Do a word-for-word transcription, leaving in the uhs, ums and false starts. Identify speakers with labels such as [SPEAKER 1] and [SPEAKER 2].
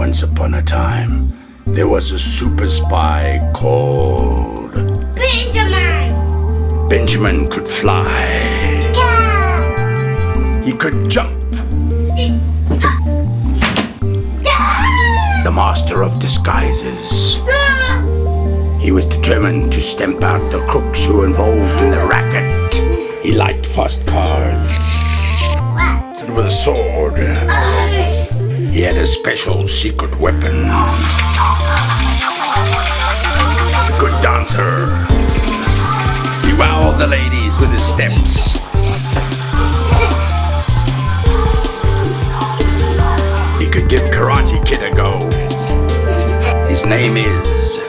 [SPEAKER 1] Once upon a time, there was a super spy called
[SPEAKER 2] Benjamin.
[SPEAKER 1] Benjamin could fly.
[SPEAKER 2] Yeah.
[SPEAKER 1] He could jump. The master of disguises. He was determined to stamp out the crooks who were involved in the racket. He liked fast cars.
[SPEAKER 2] What?
[SPEAKER 1] With a sword. He had a special secret weapon. A good dancer. He wowed the ladies with his steps. He could give Karate Kid a go. His name is